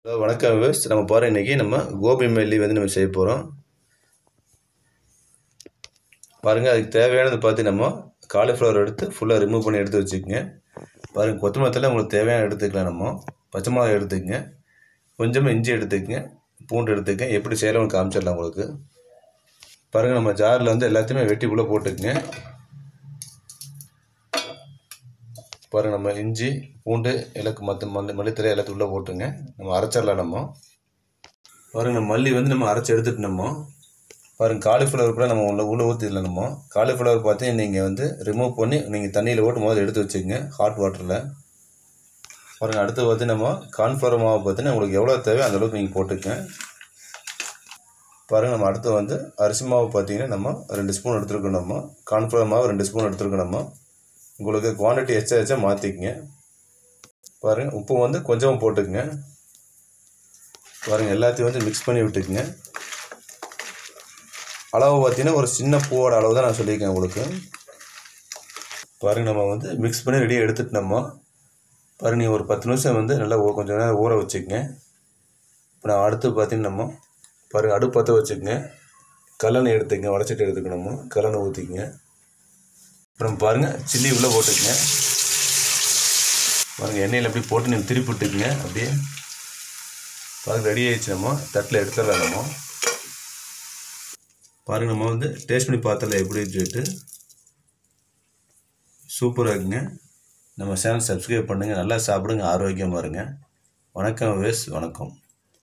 வணக்கம் வியூவர்ஸ். நம்ம பாருங்க, இன்றைக்கி நம்ம கோபி மல்லி வந்து நம்ம செய்ய போகிறோம். பாருங்கள், அதுக்கு தேவையானது பார்த்து நம்ம காலிஃப்ளவர் எடுத்து ஃபுல்லாக ரிமூவ் பண்ணி எடுத்து வச்சுக்கோங்க. பாருங்கள், கொத்தமல்லி தழை உங்களுக்கு தேவையான எடுத்துக்கலாம். நம்ம பச்சை மிளகாய் எடுத்துக்கங்க, கொஞ்சமாக இஞ்சி எடுத்துக்கங்க, பூண்டு எடுத்துக்கங்க. எப்படி செய்யலாம் உங்களுக்கு காமிச்சிடலாம் உங்களுக்கு. பாருங்கள், நம்ம ஜாரில் வந்து எல்லாத்தையுமே வெட்டி உள்ளே போட்டுக்குங்க. பாருங்கள், நம்ம இஞ்சி பூண்டு எல்லாத்துக்கும் மல்லித்தலை எல்லாத்தையும் உள்ளே போட்டுங்க. நம்ம அரைச்சிடலாம். நம்ம பாருங்கள், மல்லி வந்து நம்ம அரைச்சி எடுத்துட்டு நம்ம பாருங்கள், காலிஃப்ளவர் கூட நம்ம உள்ளே ஊற்றிடலாம். நம்ம காலிஃப்ளவர் பார்த்து நீங்கள் வந்து ரிமூவ் பண்ணி நீங்கள் தண்ணியில் போட்டு முதல்ல எடுத்து வச்சுக்கோங்க, ஹாட் வாட்டரில். பாருங்கள், அடுத்து பார்த்து நம்ம கார்ன்ஃப்ளவர் மாவு பார்த்தீங்கன்னா உங்களுக்கு எவ்வளோ தேவை அந்தளவுக்கு நீங்கள் போட்டுக்கங்க. பாருங்கள், நம்ம அடுத்து வந்து அரிசி மாவு பார்த்தீங்கன்னா நம்ம 2 ஸ்பூன் எடுத்துருக்கோம். நம்ம கார்ன்ஃப்ளவர் மாவு 2 ஸ்பூன் எடுத்துருக்கோம். நம்ம உங்களுக்கு குவான்டிட்டி எச்சா மாற்றிக்கங்க. பாருங்கள், உப்பு வந்து கொஞ்சமாக போட்டுக்குங்க. பாருங்கள், எல்லாத்தையும் வந்து மிக்ஸ் பண்ணி விட்டுக்குங்க. அளவு பார்த்தீங்கன்னா ஒரு சின்ன பூவோட அளவு தான் நான் சொல்லியிருக்கேன் உங்களுக்கு. பாருங்கள், நம்ம வந்து மிக்ஸ் பண்ணி ரெடியாக எடுத்துகிட்டு நம்ம பாருங்கள், நீங்கள் ஒரு 10 நிமிஷம் வந்து நல்லா கொஞ்சம் நேரம் ஊற வச்சுக்கங்க. இப்போ நான் அடுத்து பார்த்தீங்கன்னா நம்ம பாருங்கள், அடுப்பு பற்ற வச்சுக்கோங்க. கல்லெண்ணெய் எடுத்துக்கங்க, வடச்சட்டி எடுத்துக்கணும். கல்லெண்ணெய் ஊற்றிக்கங்க. அப்புறம் பாருங்கள், சில்லி உள்ளே போட்டுக்கங்க. பாருங்கள், எண்ணெயில் அப்படி போட்டு நீங்கள் திருப்பி விட்டுக்குங்க. அப்படியே பாருங்கள், ரெடி ஆகிடுச்சு. நம்ம தட்டில் எடுத்துடலாம். நம்ம பாருங்கள், நம்ம வந்து டேஸ்ட் பண்ணி பார்த்தல எப்படி சொல்லிட்டு சூப்பராக இருக்குங்க. நம்ம சேனல் சப்ஸ்கிரைப் பண்ணுங்கள். நல்லா சாப்பிடுங்க, ஆரோக்கியமாக இருங்க. வணக்கம் வியூவர்ஸ், வணக்கம்.